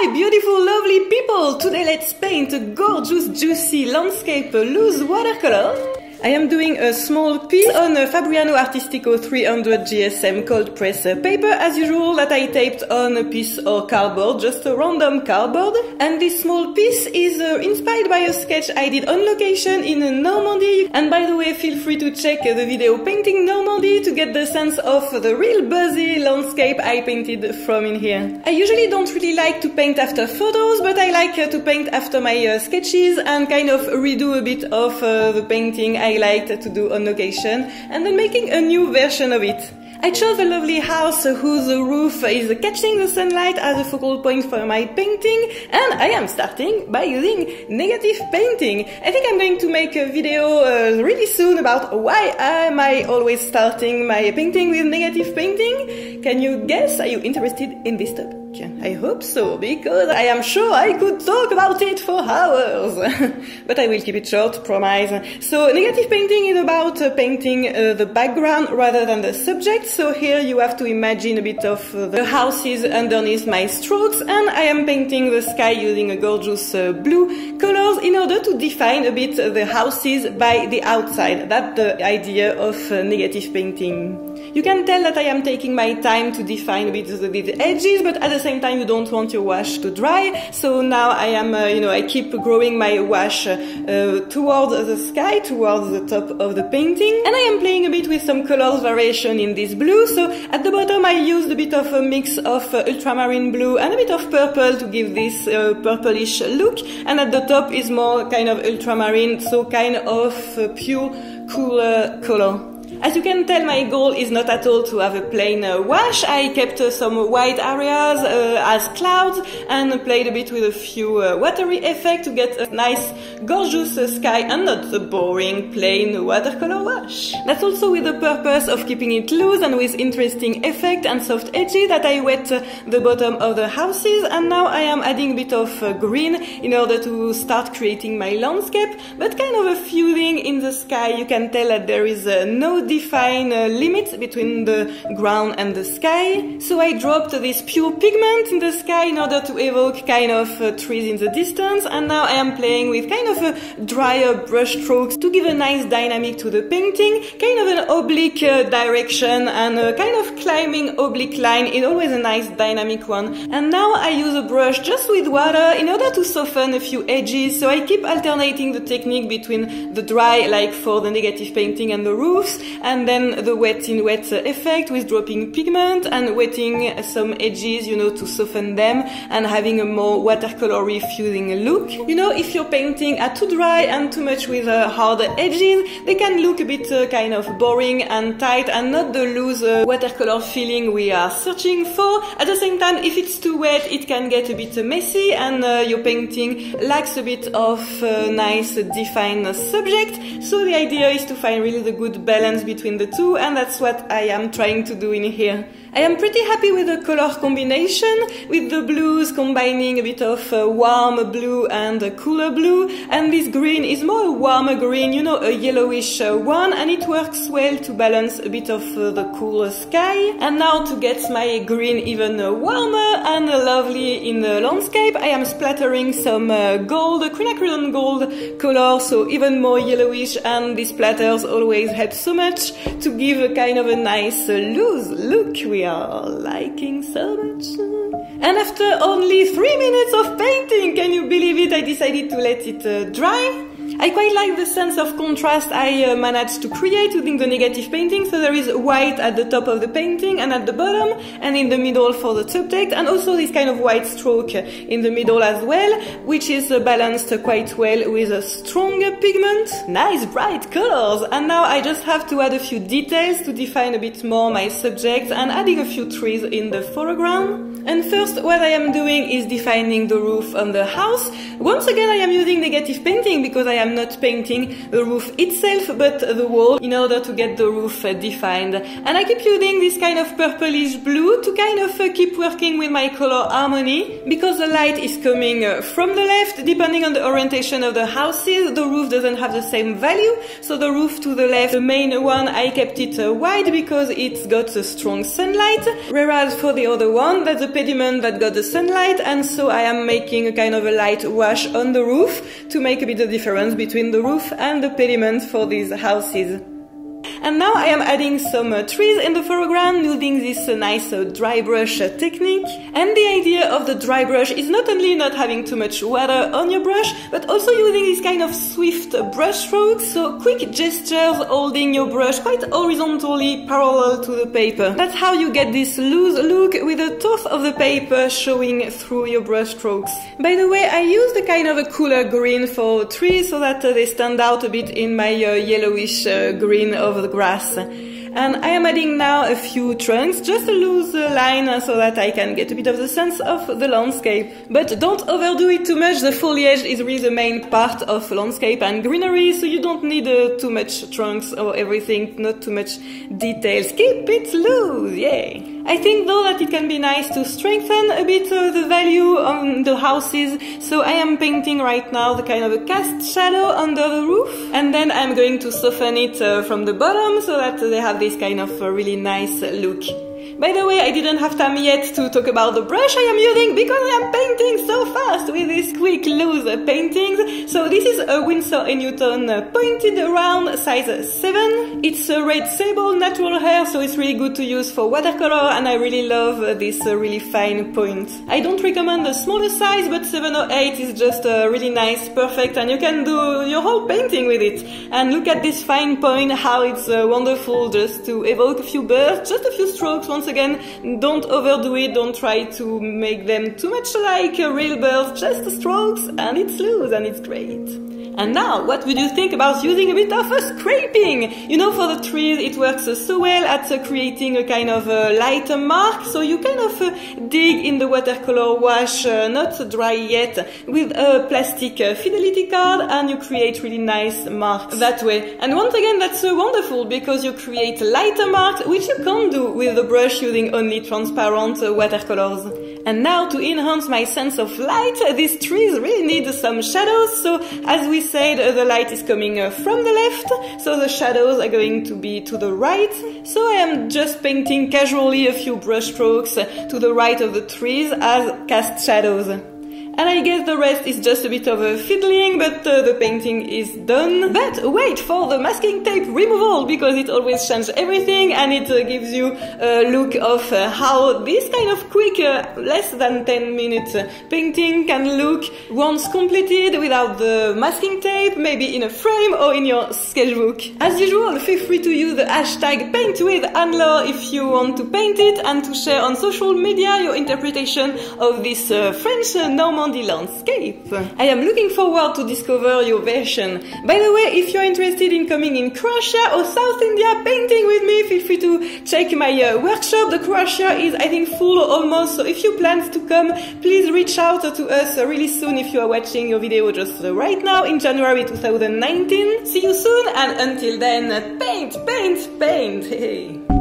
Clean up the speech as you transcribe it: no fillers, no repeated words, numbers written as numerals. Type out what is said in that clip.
Hi beautiful lovely people! Today let's paint a gorgeous juicy landscape loose watercolor. I am doing a small piece on a Fabriano Artistico 300 GSM cold press paper as usual that I taped on a piece of cardboard, just a random cardboard. And this small piece is inspired by a sketch I did on location in Normandy. And by the way, feel free to check the video Painting Normandy to get the sense of the real buzzy landscape I painted from in here. I usually don't really like to paint after photos, but I like to paint after my sketches and kind of redo a bit of the painting I liked to do on location, and then making a new version of it. I chose a lovely house whose roof is catching the sunlight as a focal point for my painting, and I am starting by using negative painting. I think I'm going to make a video really soon about why am I always starting my painting with negative painting. Can you guess? Are you interested in this topic? I hope so, because I am sure I could talk about it for hours. But I will keep it short, promise. So negative painting is about painting the background rather than the subject. So here you have to imagine a bit of the houses underneath my strokes, and I am painting the sky using a gorgeous blue colors in order to define a bit the houses by the outside. That's the idea of negative painting. You can tell that I am taking my time to define a bit the edges, but at the same time you don't want your wash to dry. So now I am, I keep growing my wash towards the sky, towards the top of the painting. And I am playing a bit with some colors variation in this blue. So at the bottom I used a bit of a mix of ultramarine blue and a bit of purple to give this purplish look. And at the top is more kind of ultramarine, so kind of pure, cooler color. As you can tell, my goal is not at all to have a plain wash. I kept some white areas as clouds and played a bit with a few watery effects to get a nice, gorgeous sky and not a boring, plain watercolor wash. That's also with the purpose of keeping it loose and with interesting effect and soft edges that I wet the bottom of the houses, and now I am adding a bit of green in order to start creating my landscape, but kind of a fusing in the sky. You can tell that there is no define limit between the ground and the sky. So I dropped this pure pigment in the sky in order to evoke kind of trees in the distance, and now I am playing with kind of a drier brush strokes to give a nice dynamic to the painting, kind of an oblique direction and a kind of climbing oblique line is always a nice dynamic one. And now I use a brush just with water in order to soften a few edges, so I keep alternating the technique between the dry, like for the negative painting and the roofs, and then the wet in wet effect with dropping pigment and wetting some edges, to soften them and having a more watercolory fusing look. If your painting are too dry and too much with hard edges, they can look a bit kind of boring and tight and not the loose watercolor feeling we are searching for. At the same time, if it's too wet, it can get a bit messy and your painting lacks a bit of nice defined subject. So the idea is to find really the good balance between the two, and that's what I am trying to do in here. I am pretty happy with the color combination, with the blues combining a bit of warm blue and a cooler blue, and this green is more a warmer green, a yellowish one, and it works well to balance a bit of the cooler sky. And now to get my green even warmer and lovely in the landscape, I am splattering some gold, quinacridone gold color, so even more yellowish, and these splatters always help so much to give a kind of a nice loose look we are liking so much. And after only 3 minutes of painting, can you believe it, I decided to let it dry. I quite like the sense of contrast I managed to create using the negative painting. So there is white at the top of the painting and at the bottom and in the middle for the subject, and also this kind of white stroke in the middle as well, which is balanced quite well with a stronger pigment. Nice bright colors! And now I just have to add a few details to define a bit more my subject and adding a few trees in the foreground. And first, what I am doing is defining the roof on the house. Once again, I am using negative painting because I am not painting the roof itself, but the wall in order to get the roof defined. And I keep using this kind of purplish blue to kind of keep working with my color harmony, because the light is coming from the left. Depending on the orientation of the houses, the roof doesn't have the same value. So the roof to the left, the main one, I kept it wide because it's got a strong sunlight, whereas for the other one, that's the pediment that got the sunlight, and so I am making a kind of a light wash on the roof to make a bit of difference between the roof and the pediment for these houses. And now I am adding some trees in the foreground using this nice dry brush technique. And the idea of the dry brush is not only not having too much water on your brush, but also using this kind of swift brush strokes, so quick gestures holding your brush quite horizontally parallel to the paper. That's how you get this loose look with the top of the paper showing through your brush strokes. By the way, I used a kind of a cooler green for trees so that they stand out a bit in my yellowish green of the grass. And I am adding now a few trunks, just a loose line so that I can get a bit of the sense of the landscape. But don't overdo it too much, the foliage is really the main part of landscape and greenery, so you don't need too much trunks or everything, not too much details. Keep it loose, yay! I think though that it can be nice to strengthen a bit the value on the houses, so I am painting right now the kind of a cast shadow under the roof, and then I'm going to soften it from the bottom so that they have this kind of really nice look. By the way, I didn't have time yet to talk about the brush I am using because I am painting so fast with these quick loose paintings. So this is a Winsor & Newton pointed round size 7. It's a red sable natural hair, so it's really good to use for watercolor, and I really love this really fine point. I don't recommend the smaller size, but 7 or 8 is just really nice, perfect, and you can do your whole painting with it. And look at this fine point, how it's wonderful just to evoke a few birds, just a few strokes. Once again, don't overdo it, don't try to make them too much like real birds, just strokes, and it's loose and it's great. And now, what would you think about using a bit of scraping? You know, for the trees it works so well at creating a kind of lighter mark, so you kind of dig in the watercolor wash, not dry yet, with a plastic fidelity card, and you create really nice marks that way. And once again, that's wonderful because you create lighter marks, which you can't do with the brush using only transparent watercolors. And now, to enhance my sense of light, these trees really need some shadows, so as we said, the light is coming from the left, so the shadows are going to be to the right. So I am just painting casually a few brush strokes to the right of the trees as cast shadows. And I guess the rest is just a bit of fiddling, but the painting is done. But wait for the masking tape removal, because it always changes everything, and it gives you a look of how this kind of quick, less than 10 minutes painting can look once completed without the masking tape, maybe in a frame or in your sketchbook. As usual, feel free to use the hashtag #PaintWithAnne-Laure if you want to paint it, and to share on social media your interpretation of this French Normandy landscape. I am looking forward to discover your version. By the way, if you're interested in coming in Croatia or South India painting with me, feel free to check my workshop. The Croatia is, I think, full almost, so if you plan to come, please reach out to us really soon if you are watching your video just right now in January 2019. See you soon, and until then, paint, paint, paint! Hey.